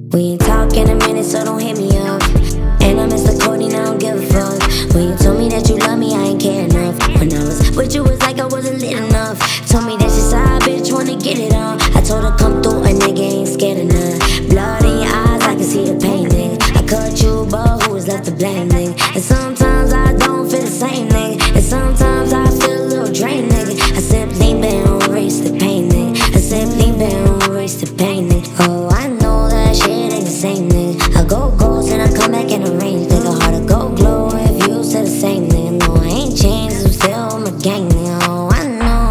We ain't talk in a minute, so don't hit me up. And I miss the codeine, I don't give a fuck. When you told me that you love me, I ain't care enough. When I was with you, it's like I wasn't lit enough. Told me that she side bitch, wanna get it on. I told her come through, a nigga ain't scared of none. Blood in your eyes, I can see the pain, nigga. I cut you, but who was left to blame, nigga? And sometimes I don't feel the same, nigga. And sometimes I feel a little drained, nigga. I simply been erase the pain, nigga. I simply been erase the pain, nigga. Oh, I know that shit ain't the same, nigga. I go ghost and I come back in the range, nigga. Hard to go glow if you said the same, nigga. No, I ain't changed, I'm still my gang, nigga. Oh, I know.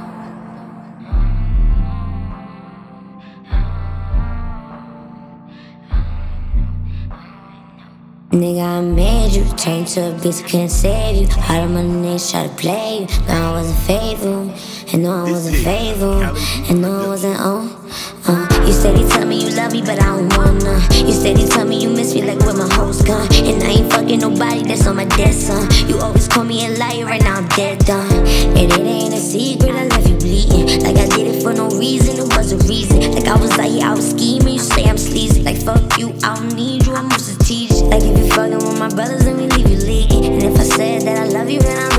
Nigga, I made you turn to a bitch, I couldn't save you. All of my niggas try to play you. No, I wasn't faithful, and no, I wasn't faithful, and no, I wasn't on. You steady tell me you love me, but I don't wanna. You steady tell me you miss me like where my hoes gone. And I ain't fucking nobody that's on my dead son. You always call me a liar, right now I'm dead done. And it ain't a secret, I left you bleeding. Like I did it for no reason, it was a reason. Like I was out here, I was scheming, you say I'm sleazy. Like fuck you, I don't need you, I'm just a teacher. Like if you fucking with my brothers, then we leave you leaking. And if I said that I love you, then I